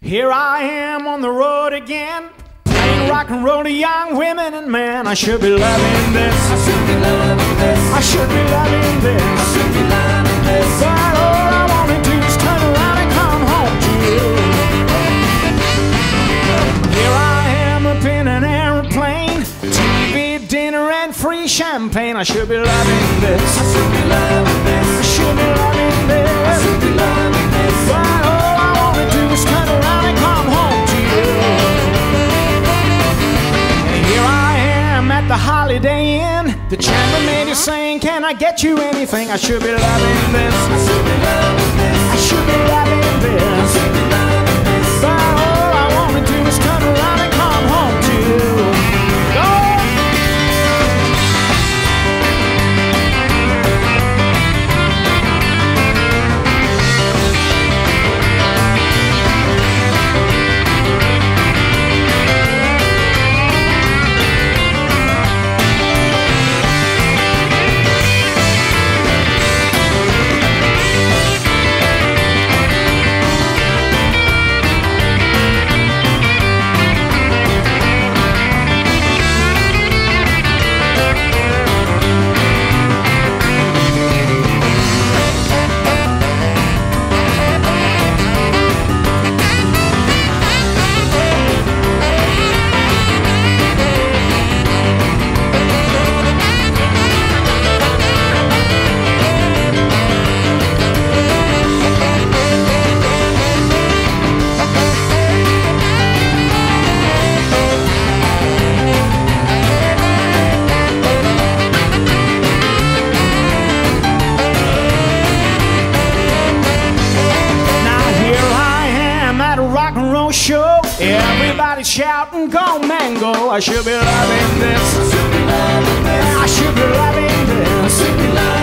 Here I am on the road again, playing rock and roll to young women and men. I should be loving this. I should be loving this. I should be loving this. I should be loving this. But all I want to do is turn around and come home to you. Here I am up in an airplane, TV, dinner and free champagne. I should be loving this. I should be loving this. I should be loving this. I should be loving this. But all I want to do is turn around and come home to you. And here I am at the Holiday Inn. The chambermaid is saying, can I get you anything? I should be loving this. I should be loving this. I should be loving this. I should be loving this. But all I want to do is turn around and come home to you. Go! Show. Everybody shouting, go mango. I should be loving this. I should be loving this. I should be loving this. I should be loving